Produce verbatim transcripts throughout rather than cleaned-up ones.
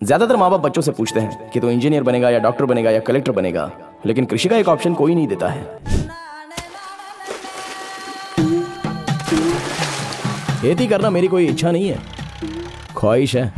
ज्यादातर माँ बाप बच्चों से पूछते हैं कि तू इंजीनियर बनेगा या डॉक्टर बनेगा या कलेक्टर बनेगा, लेकिन कृषि का एक ऑप्शन कोई नहीं देता है। खेती करना मेरी कोई इच्छा नहीं है, ख्वाहिश है।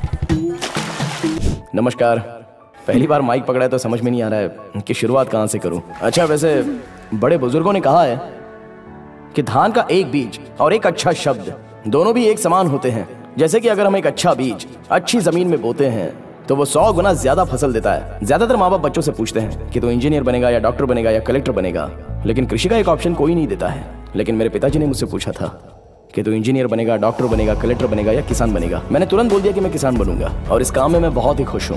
नमस्कार। पहली बार माइक पकड़ा है तो समझ में नहीं आ रहा है कि शुरुआत कहाँ से करूं। अच्छा, वैसे बड़े बुजुर्गों ने कहा है कि धान का एक बीज और एक अच्छा शब्द दोनों भी एक समान होते हैं। जैसे कि अगर हम एक अच्छा बीज अच्छी जमीन में बोते हैं तो वो सौ गुना ज्यादा फसल देता है। ज्यादातर माँ बाप बच्चों से पूछते हैं कि तू इंजीनियर बनेगा या डॉक्टर बनेगा या कलेक्टर बनेगा, लेकिन कृषि का एक ऑप्शन कोई नहीं देता है। लेकिन मेरे पिताजी ने मुझसे पूछा था कि तू इंजीनियर बनेगा, डॉक्टर बनेगा, कलेक्टर बनेगा या किसान बनेगा। मैंने तुरंत बोल दिया कि मैं किसान बनूंगा और इस काम में मैं बहुत ही खुश हूँ।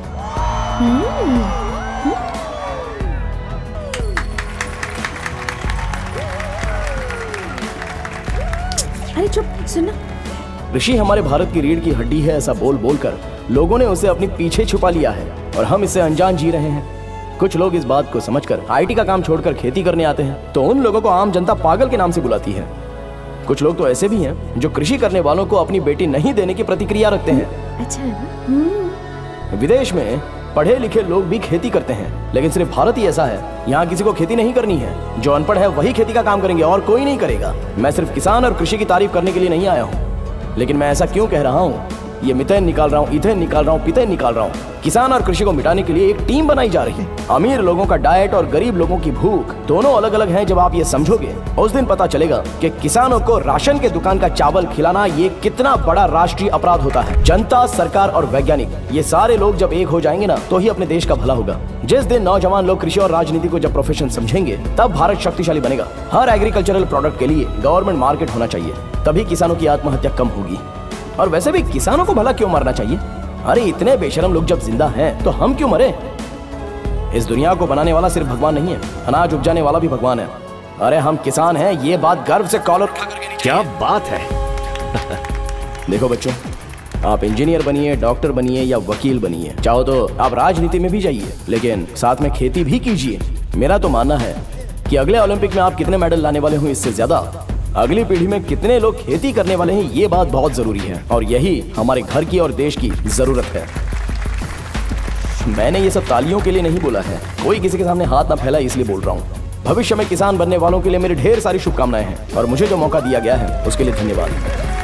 अरे चुप, सुनो। कृषि हमारे भारत की रीढ़ की हड्डी है, ऐसा बोल बोलकर लोगों ने उसे अपने पीछे छुपा लिया है और हम इससे अनजान जी रहे हैं। कुछ लोग इस बात को समझकर आईटी का काम छोड़कर खेती करने आते हैं तो उन लोगों को आम जनता पागल के नाम से बुलाती है। कुछ लोग तो ऐसे भी हैं जो कृषि करने वालों को अपनी बेटी नहीं देने की प्रतिक्रिया रखते हैं। अच्छा। विदेश में पढ़े लिखे लोग भी खेती करते हैं, लेकिन सिर्फ भारत ही ऐसा है, यहाँ किसी को खेती नहीं करनी है। जो अनपढ़ है वही खेती का काम करेंगे और कोई नहीं करेगा। मैं सिर्फ किसान और कृषि की तारीफ करने के लिए नहीं आया हूँ, लेकिन मैं ऐसा क्यों कह रहा हूँ? ये मिथेन निकाल रहा हूँ, इथेन निकाल रहा हूँ, पिथेन निकाल रहा हूँ। किसान और कृषि को मिटाने के लिए एक टीम बनाई जा रही है। अमीर लोगों का डाइट और गरीब लोगों की भूख दोनों अलग अलग हैं। जब आप ये समझोगे उस दिन पता चलेगा कि किसानों को राशन के दुकान का चावल खिलाना ये कितना बड़ा राष्ट्रीय अपराध होता है। जनता, सरकार और वैज्ञानिक ये सारे लोग जब एक हो जाएंगे ना तो ही अपने देश का भला होगा। जिस दिन नौजवान लोग कृषि और राजनीति को जब प्रोफेशन समझेंगे तब भारत शक्तिशाली बनेगा। हर एग्रीकल्चरल प्रोडक्ट के लिए गवर्नमेंट मार्केट होना चाहिए, तभी किसानों की आत्महत्या कम होगी। और वैसे भी किसानों को भला क्यों मरना चाहिए? अरे इतने बेशरम लोग जब जिंदा हैं तो हम क्यों मरे? इस दुनिया को बनाने वाला सिर्फ भगवान नहीं है, अनाज उपजाने वाला भी भगवान है। अरे हम किसान हैं, ये बात गर्व से कॉलर क्या बात है। देखो बच्चों, आप इंजीनियर बनिए, डॉक्टर बनिए या वकील बनिए, चाहो तो आप राजनीति में भी जाइए, लेकिन साथ में खेती भी कीजिए। मेरा तो मानना है कि अगले ओलंपिक में आप कितने मेडल लाने वाले हो, इससे ज्यादा अगली पीढ़ी में कितने लोग खेती करने वाले हैं, ये बात बहुत जरूरी है। और यही हमारे घर की और देश की जरूरत है। मैंने ये सब तालियों के लिए नहीं बोला है, कोई किसी के सामने हाथ ना फैला इसलिए बोल रहा हूँ। भविष्य में किसान बनने वालों के लिए मेरी ढेर सारी शुभकामनाएं हैं और मुझे जो मौका दिया गया है उसके लिए धन्यवाद।